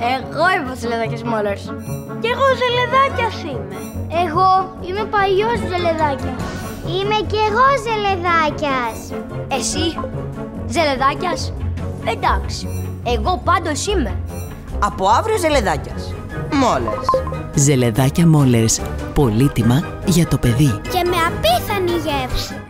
Εγώ είμαι ο Ζελεδάκιας Μόλερς. Κι εγώ Ζελεδάκιας είμαι. Εγώ είμαι παλιός Ζελεδάκιας. Είμαι κι εγώ Ζελεδάκιας. Εσύ, Ζελεδάκιας. Εντάξει, εγώ πάντως είμαι. Από αύριο Ζελεδάκιας Μόλερς. Ζελεδάκια Μόλερς. Πολύτιμα για το παιδί. Και με απίθανη γεύση.